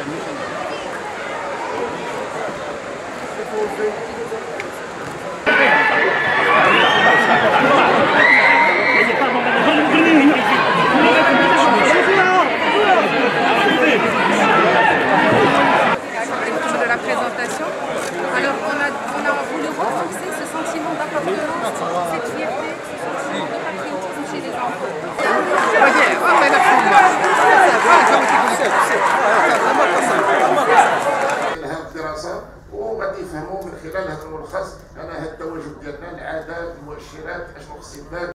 La présentation. Alors on a voulu renforcer ce sentiment d'appartenance, cette fierté, ce sentiment de patriotisme chez les enfants. هذه الدراسات وغادي يفهموا من خلال هذا الملخص انا هذا التواجد ديالنا العادات المؤشرات اشنو خص يدار.